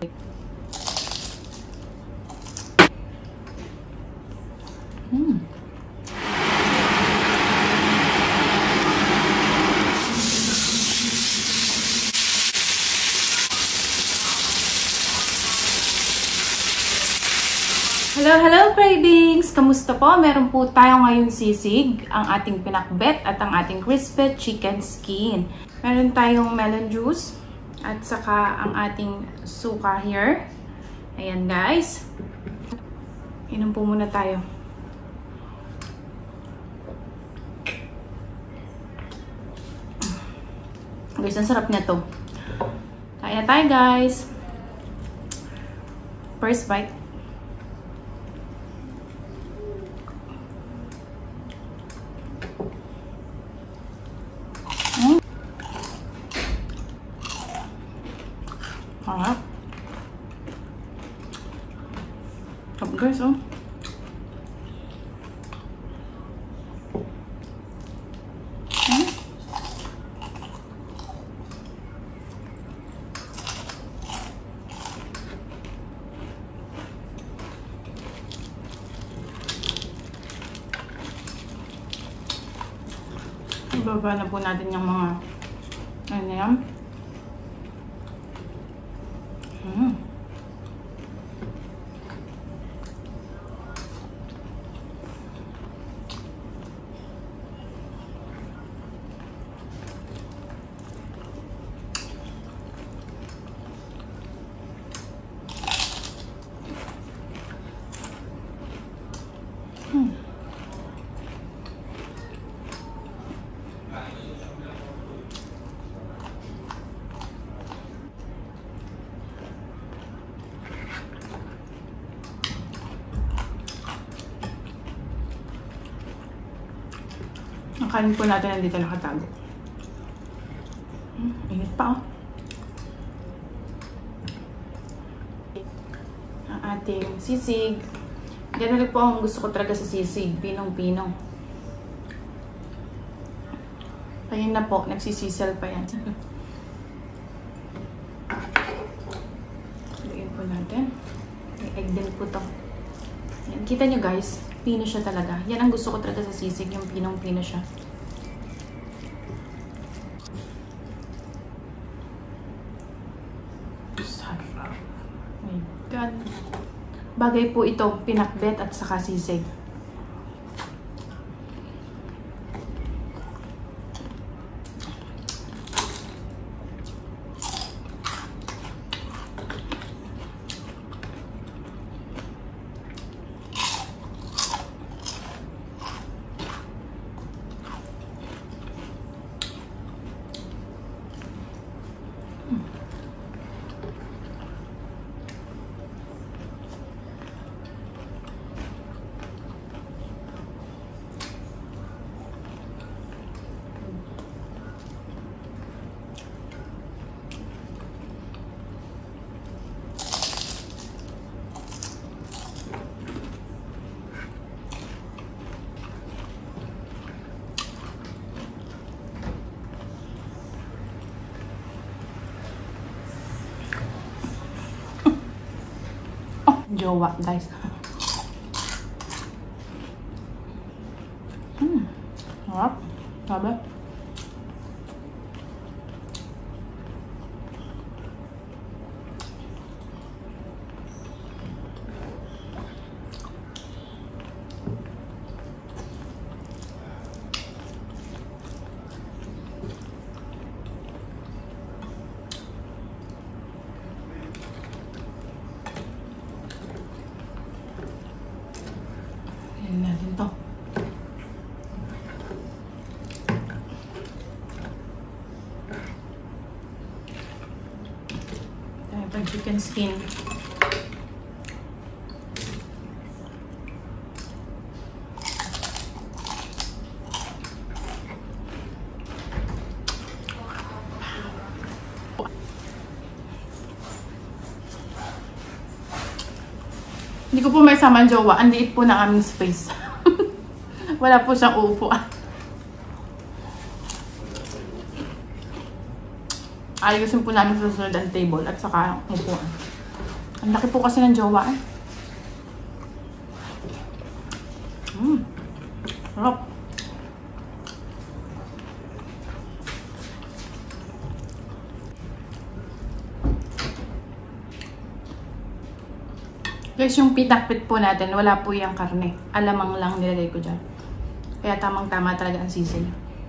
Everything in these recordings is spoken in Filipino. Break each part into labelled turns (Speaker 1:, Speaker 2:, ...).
Speaker 1: Hello, hello cravings! Kamusta po? Meron po tayo ngayon sisig, ang ating pinakbet at ang ating crispy chicken skin. Meron tayong melon juice at saka ang ating suka here. Ayan guys. Inom po muna tayo. Guys, ang sarap niya to. Kaya tayo guys. First bite. Harap. Sarap guys, oh. Ibaba na po natin yung mga ano yan. Ang kanin po natin nandito nakatago. Init pa, oh. Ang ating sisig. Ganun rin po ang gusto ko talaga sa sisig. Pinong-pinong. Ayun na po, nagsisisel pa yan. Lagyan po natin. May egg din po to. Yan. Kita nyo guys, pino siya talaga. Yan ang gusto ko talaga sa sisig, yung pinong-pino siya. Sarap. Oh my God. Bagay po ito, pinakbet at saka sisig. Jowa, guys. Sarap. Sabi. Natin to. Tayo pang chicken skin. Hindi ko po may sama ang jowa. Ang liit po ng aming space. Wala po siyang uupuan. Ayusin po namin sa susunod ang table at saka upuan. Ang laki po kasi ng jowa eh. Sarap. Guys, yung pinakbet po natin, wala po yung karne. Alamang lang nilagay ko dyan. Kaya tamang-tama talaga ang sisig.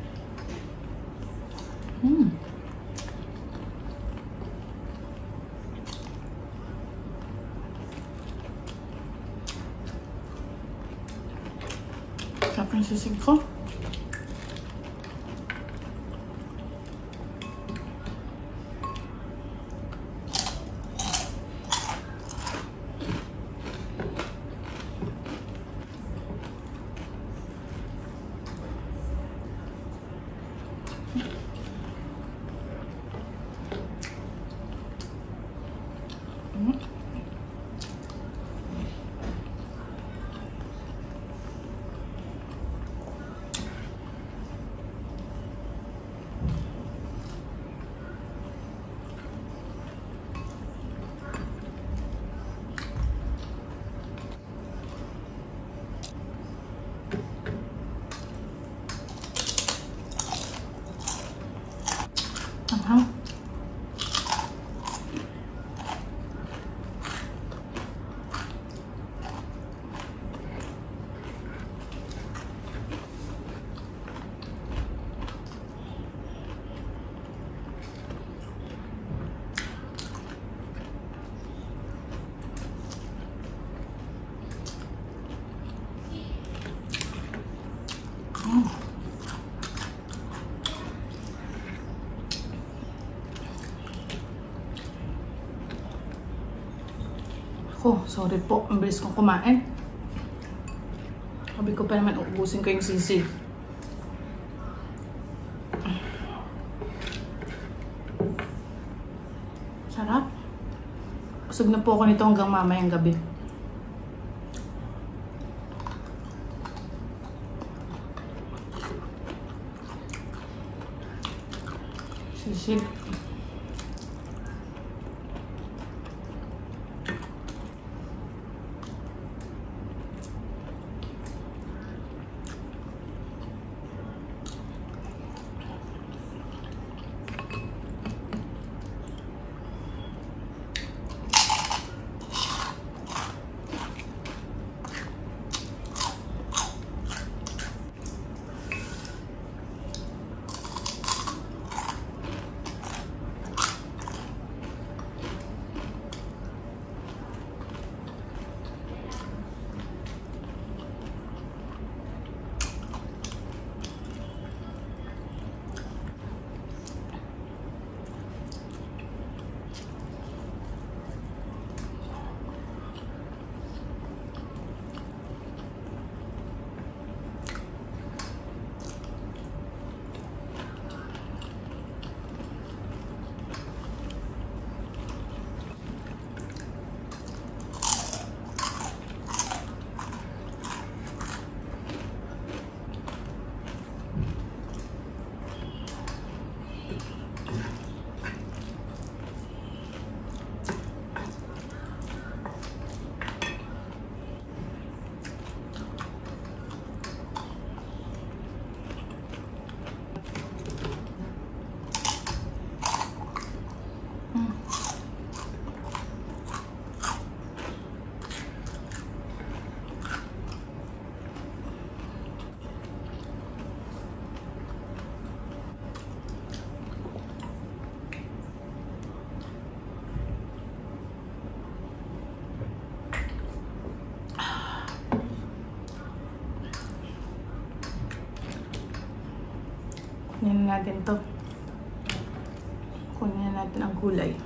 Speaker 1: Sarap yung sisig ko. Oh, sorry po. Ang bilis kong kumain. Sabi ko pa naman, uubusin ko yung sisig. Sarap. Busog na po ako nito hanggang mamayang gabi. Sisig. Kunin natin to. Kunin natin ang gulay.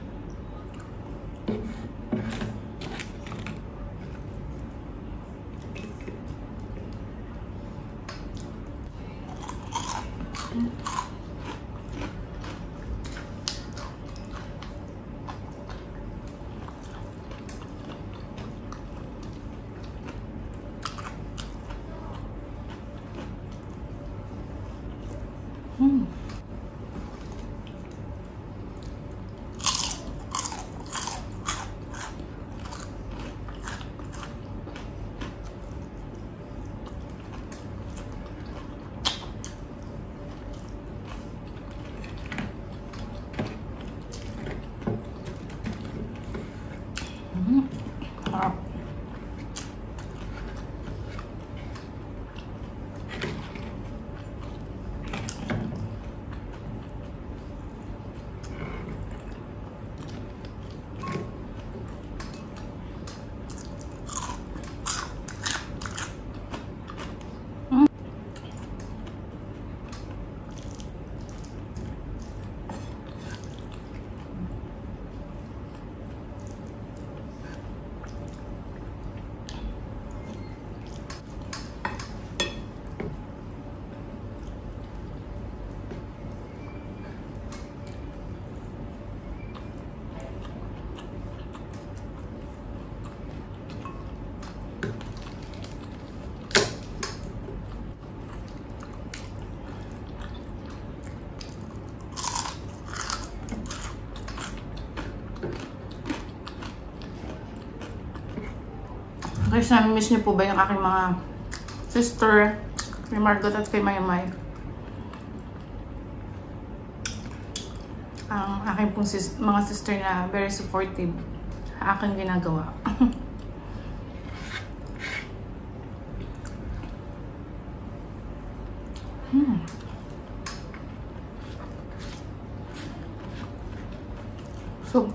Speaker 1: Guys, nami-miss niyo po ba yung aking mga sister, kay Margot at kay Maymay? Ang aking pong mga sister na very supportive sa aking ginagawa. So,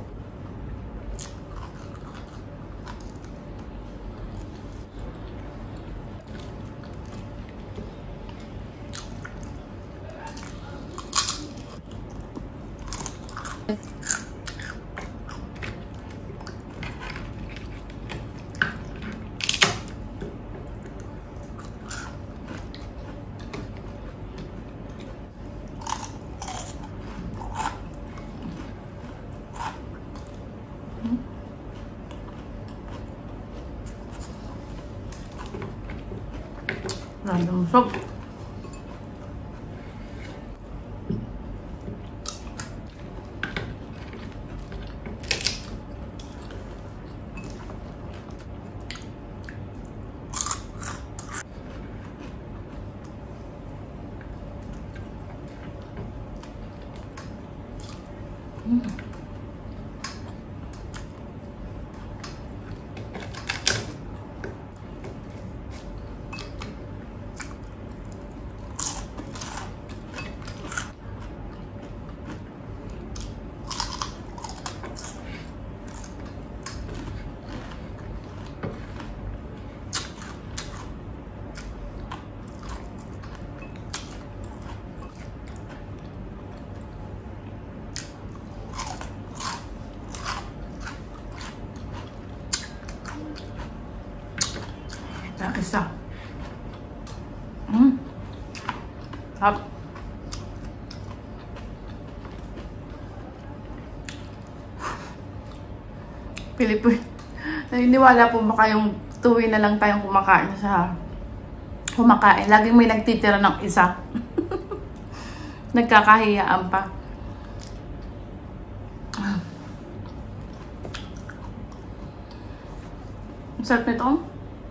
Speaker 1: random soap. Isa. Sarap. Pilipino. Naniniwala po ba kayong tuwi na lang tayong kumakain. Laging may nagtitira ng isa. Nagkakahiyaan pa. Ang sarap nito.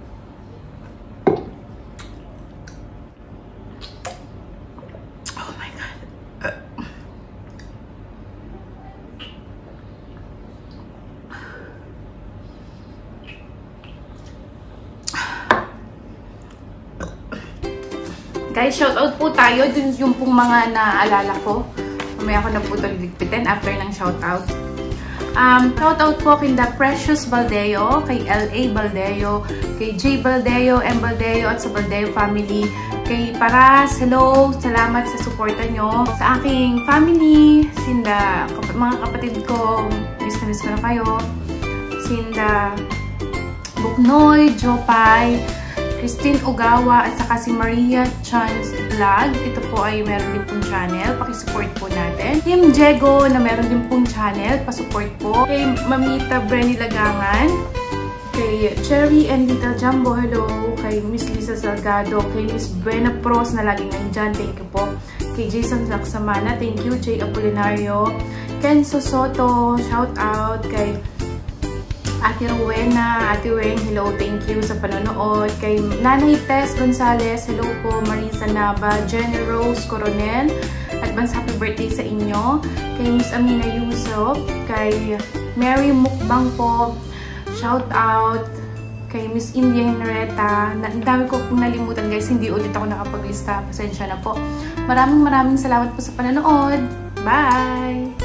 Speaker 1: Guys, shoutout po tayo. Dun yung pong mga naalala ko. Mamaya ko na po ito liligpitin after ng shoutout. Shoutout po kay The Precious Baldeo, kay L.A. Baldeo, kay J. Baldeo, M. Baldeo, at sa Baldeo family. Kay Paras, hello! Salamat sa suporta nyo. Sa aking family, sinda, mga kapatid ko, miss na miss ko na kayo. Sinda Buknoy, Jopay, Christine Ogawa, at saka si Maria Chan's Vlog. Ito po ay meron din pong channel. Pakisupport po natin. Team Diego na meron din pong channel. Pasupport po. Kay Mamita Brenny Lagangan. Kay Cherry and Little Jumbo, hello. Kay Miss Lisa Salgado. Kay Miss Buena Pros na laging nandyan. Thank you po. Kay Jason Laksamana. Thank you. Jay Apolinario. Ken Sosoto. Shout out. Kay Ate Rowena, Ate Weng, hello, thank you sa panonood. Kay Nanay Tess Gonzales, hello po. Marisa Nava, Jenny Rose Coronel, advance happy birthday sa inyo. Kay Miss Amina Yusuf, kay Mary Mukbang po, shout out. Kay Miss India Henretta, ang dami ko pong nalimutan guys, hindi ulit ako nakapaglista, pasensya na po. Maraming salamat po sa panonood. Bye!